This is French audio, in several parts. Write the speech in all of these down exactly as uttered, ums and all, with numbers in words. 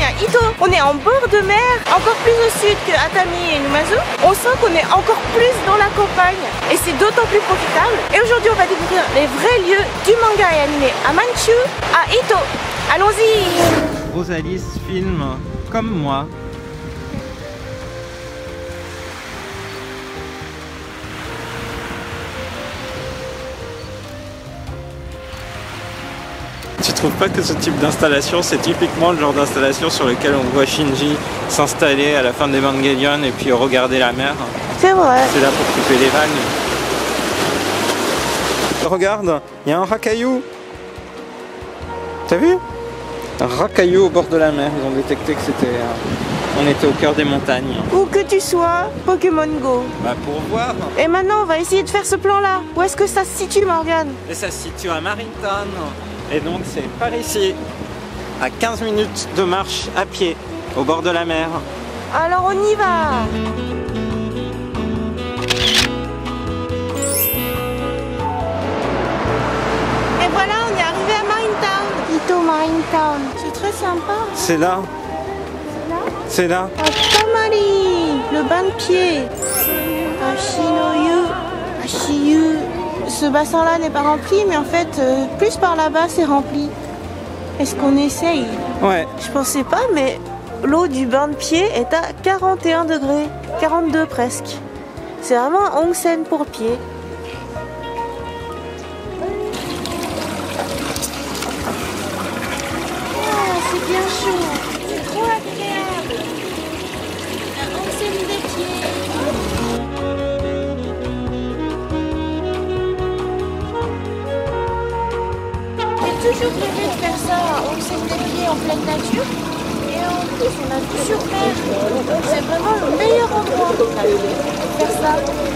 à Ito. On est en bord de mer, encore plus au sud que Atami et Numazu. On sent qu'on est encore plus dans la campagne et c'est d'autant plus profitable. Et aujourd'hui, on va découvrir les vrais lieux du manga et animé à Manchu, à Ito. Allons-y. Rosalis filme comme moi. Tu trouves pas que ce type d'installation, c'est typiquement le genre d'installation sur lequel on voit Shinji s'installer à la fin d'Evangelion et puis regarder la mer? C'est vrai. C'est là pour couper les vagues. Regarde, il y a un racaillou. T'as vu? Un racaillou au bord de la mer. Ils ont détecté que c'était, euh, on était au cœur des montagnes. Où que tu sois, Pokémon Go. Bah pour voir. Et maintenant, on va essayer de faire ce plan-là. Où est-ce que ça se situe, Morgane? Et ça se situe à Marinton. Et donc c'est par ici, à quinze minutes de marche à pied, au bord de la mer. Alors on y va. Et voilà, on est arrivé à Marinetown. Ito Marinetown. C'est très sympa. C'est là. C'est là. Tamari, le bain de pied. Ashinoyu, Ashiyu. Ce bassin-là n'est pas rempli, mais en fait, euh, plus par là-bas, c'est rempli. Est-ce qu'on essaye? Ouais. Je pensais pas, mais l'eau du bain de pied est à quarante et un degrés, quarante-deux presque. C'est vraiment un onsen pour pied. Ah, c'est bien chaud, c'est trop agréable. Un onsen des pieds. J'ai toujours rêvé de faire ça, on s'est des pieds en pleine nature et en plus on a vue sur mer. C'est vraiment le meilleur endroit pour faire ça.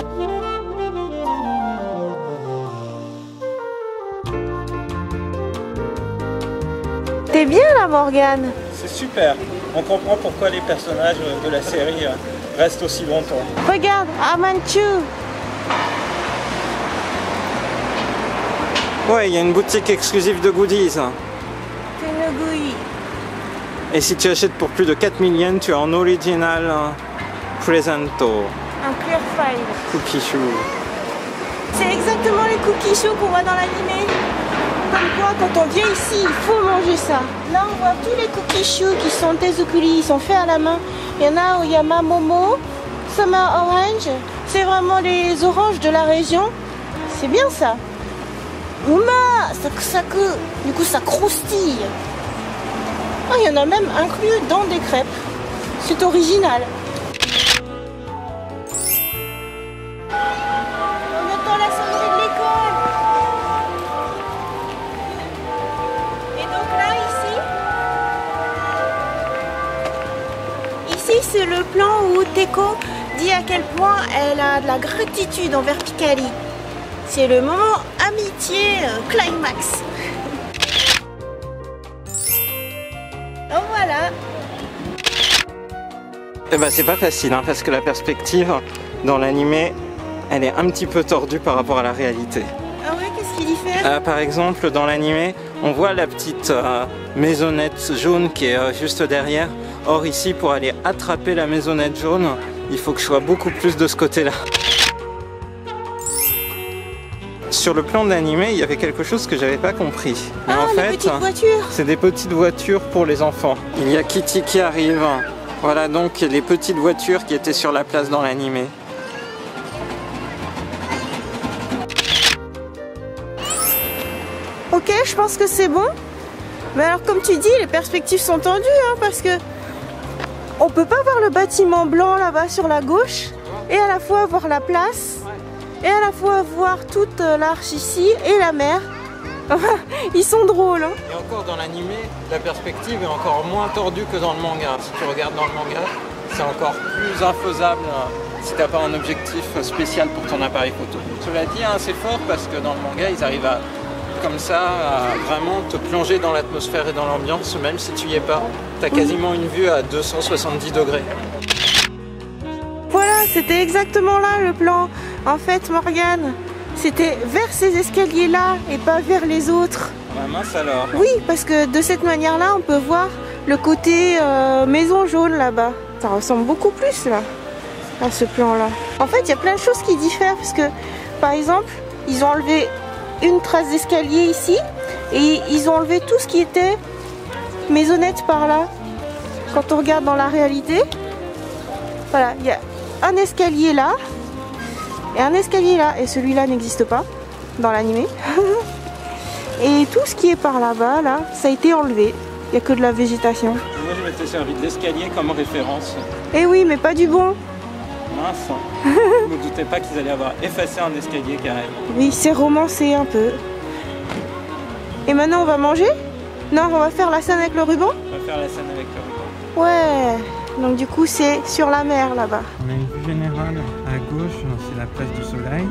T'es bien là, Morgane? C'est super. On comprend pourquoi les personnages de la série restent aussi longtemps. Regarde, à Manchu. Ouais, il y a une boutique exclusive de goodies. Tenogui. Et si tu achètes pour plus de quatre mille yens, tu as un original presento. Un clear file. Cookie shoe. C'est exactement les cookies chauds qu'on voit dans l'animé. Comme quoi, quand on vient ici, il faut manger ça. Là, on voit tous les cookies choux qui sont tezukuri, ils sont faits à la main. Il y en a Oyama Momo, Summer Orange. C'est vraiment les oranges de la région. C'est bien ça. Ouma, saku saku. Du coup, ça croustille. Ah, il y en a même inclus dans des crêpes. C'est original. On attend la sonnerie de l'école. Et donc là, ici, ici c'est le plan où Teko dit à quel point elle a de la gratitude envers Pikali. C'est le moment amitié euh, climax. Donc voilà. Eh ben c'est pas facile hein, parce que la perspective dans l'animé, elle est un petit peu tordue par rapport à la réalité. Ah ouais, qu'est-ce qu'il y fait? euh, Par exemple, dans l'animé, on voit la petite euh, maisonnette jaune qui est euh, juste derrière. Or ici, pour aller attraper la maisonnette jaune, il faut que je sois beaucoup plus de ce côté-là. Sur le plan de l'animé, il y avait quelque chose que j'avais pas compris. Mais ah, en les fait, petites voitures. c'est des petites voitures pour les enfants. Il y a Kitty qui arrive. Voilà donc les petites voitures qui étaient sur la place dans l'animé. Ok, je pense que c'est bon. Mais alors, comme tu dis, les perspectives sont tendues, hein, parce que on peut pas voir le bâtiment blanc là-bas sur la gauche et à la fois voir la place. Et à la fois voir toute l'arche ici et la mer. Ils sont drôles. Hein. Et encore dans l'animé, la perspective est encore moins tordue que dans le manga. Si tu regardes dans le manga, c'est encore plus infaisable si tu n'as pas un objectif spécial pour ton appareil photo. Cela dit, hein, c'est fort parce que dans le manga, ils arrivent à, comme ça, à vraiment te plonger dans l'atmosphère et dans l'ambiance, même si tu y es pas. Tu as quasiment une vue à deux cent soixante-dix degrés. Voilà, c'était exactement là le plan. En fait, Morgane, c'était vers ces escaliers-là et pas vers les autres. Bah mince alors. Oui, parce que de cette manière-là, on peut voir le côté euh, maison jaune là-bas. Ça ressemble beaucoup plus là, à ce plan-là. En fait, il y a plein de choses qui diffèrent parce que, par exemple, ils ont enlevé une trace d'escalier ici et ils ont enlevé tout ce qui était maisonnette par là. Quand on regarde dans la réalité, voilà, il y a un escalier là et un escalier là, et celui-là n'existe pas dans l'animé. Et tout ce qui est par là-bas, là, ça a été enlevé. Il n'y a que de la végétation. Moi, je m'étais servi de l'escalier comme référence. Eh oui, mais pas du bon. Mince. Je me doutais pas qu'ils allaient avoir effacé un escalier carrément. Oui, c'est romancé un peu. Et maintenant, on va manger? Non, on va faire la scène avec le ruban? On va faire la scène avec le ruban. Ouais. Donc du coup, c'est sur la mer là-bas. On a une vue générale à gauche, c'est la place du Soleil.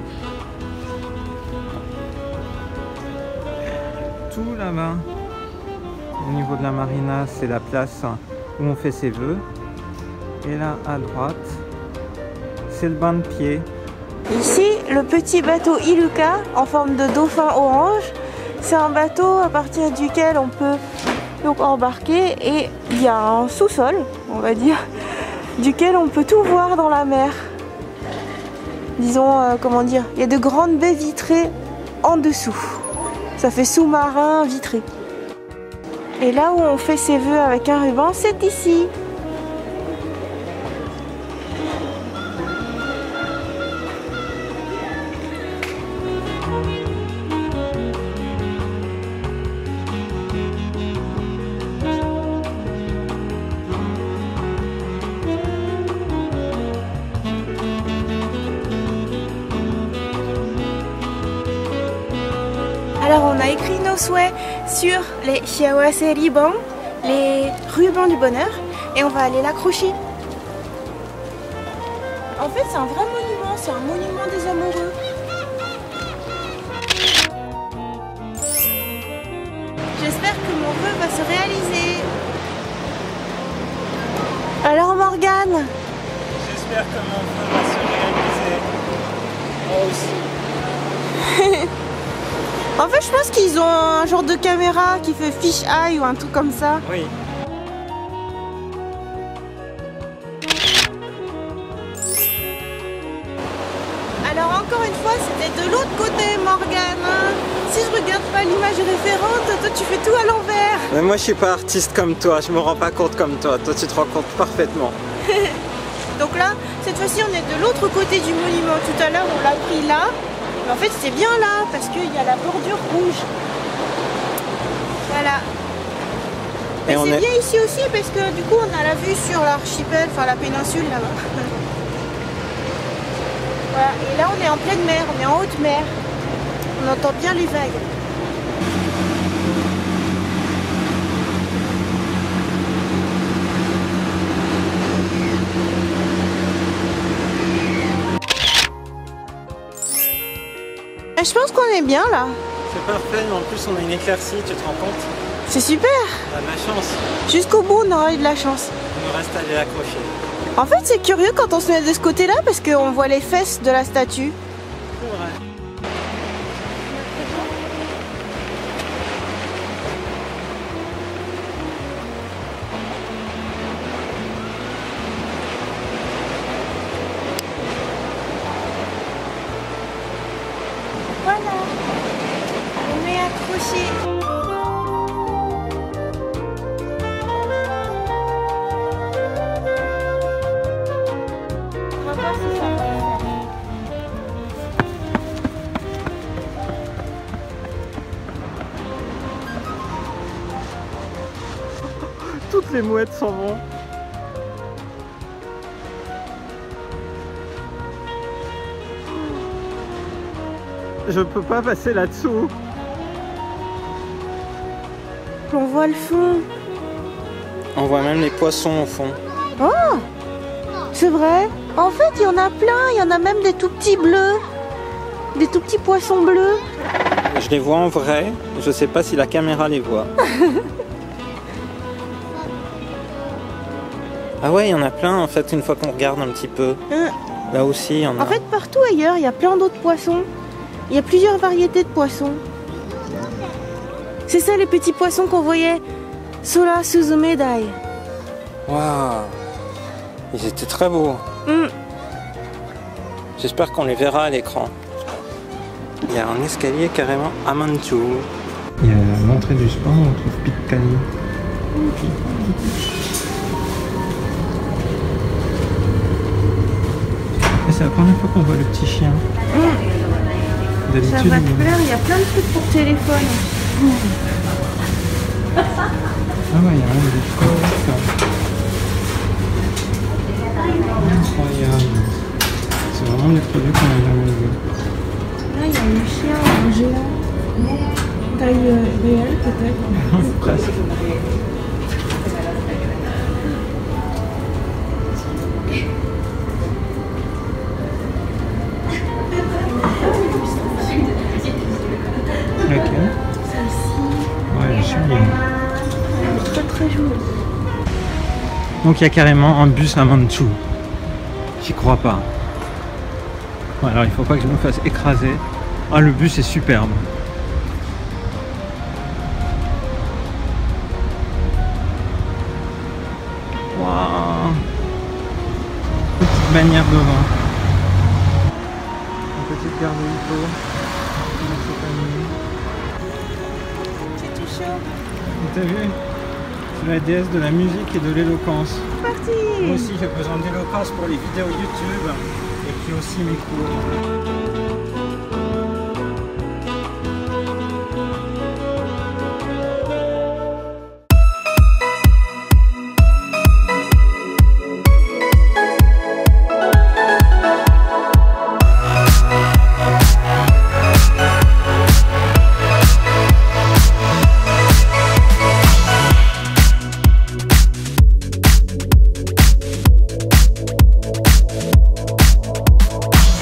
Tout là-bas, au niveau de la marina, c'est la place où on fait ses vœux. Et là, à droite, c'est le bain de pied. Ici, le petit bateau Iluka en forme de dauphin orange. C'est un bateau à partir duquel on peut donc embarquer et il y a un sous-sol, on va dire, duquel on peut tout voir dans la mer. Disons, euh, comment dire, il y a de grandes baies vitrées en dessous. Ça fait sous-marin vitré. Et là où on fait ses vœux avec un ruban, c'est ici. Alors on a écrit nos souhaits sur les Shiawase Ribbon, les rubans du bonheur, et on va aller l'accrocher. En fait c'est un vrai monument, c'est un monument des amoureux. J'espère que mon vœu va se réaliser. Alors Morgane? J'espère que mon vœu va se réaliser. Moi aussi. En fait, je pense qu'ils ont un genre de caméra qui fait fish eye ou un truc comme ça. Oui. Alors encore une fois, c'était de l'autre côté, Morgane. Si je regarde pas l'image référente, toi tu fais tout à l'envers. Mais moi, je suis pas artiste comme toi. Je me rends pas compte comme toi. Toi, tu te rends compte parfaitement. Donc là, cette fois-ci, on est de l'autre côté du monument. Tout à l'heure, on l'a pris là. Mais en fait, c'est bien là, parce qu'il y a la bordure rouge. Voilà. Et c'est est... bien ici aussi, parce que du coup, on a la vue sur l'archipel, enfin la péninsule là-bas. Voilà. Et là, on est en pleine mer, on est en haute mer. On entend bien les vagues. Je pense qu'on est bien là. C'est parfait, mais en plus on a une éclaircie, tu te rends compte? C'est super. On a de la chance. Jusqu'au bout on aura eu de la chance. Il nous reste à aller l'accrocher. En fait c'est curieux quand on se met de ce côté là parce qu'on voit les fesses de la statue. C'est vrai. Voilà, on est accroché. On va voir si ça va le faire. Toutes les mouettes s'en vont. Je peux pas passer là-dessous. On voit le fond. On voit même les poissons au fond. Oh, c'est vrai. En fait, il y en a plein. Il y en a même des tout petits bleus. Des tout petits poissons bleus. Je les vois en vrai. Je sais pas si la caméra les voit. Ah ouais, il y en a plein en fait une fois qu'on regarde un petit peu. Hein. Là aussi, il y en a. En fait, partout ailleurs, il y a plein d'autres poissons. Il y a plusieurs variétés de poissons. C'est ça les petits poissons qu'on voyait Sora Suzumedai. Waouh, ils étaient très beaux. Mm. J'espère qu'on les verra à l'écran. Il y a un escalier carrément à Manchu. Il y a l'entrée du spa, on trouve Pitcairn. Et c'est la première fois qu'on voit le petit chien. Mm. D'habitude, Ça va te il... plaire, il y a plein de trucs pour téléphone. Mm. Ah ouais, il y a même des coques. Incroyable. C'est vraiment des produits qu'on a jamais vus. Là, il y a un chien, un géant. Taille euh, réelle, peut-être. Presque. Laquelle? Celle-ci. Ouais, elle est sublime. Elle est très très jolie. Donc il y a carrément un bus à Manchu. J'y crois pas. Ouais, alors il faut pas que je me fasse écraser. Ah, le bus est superbe. Waouh. Petite bannière devant. Une petite gare de Hippo. C'est tout chaud. T'as vu? C'est la déesse de la musique et de l'éloquence. C'est parti. Moi aussi j'ai besoin d'éloquence pour les vidéos YouTube et puis aussi mes cours.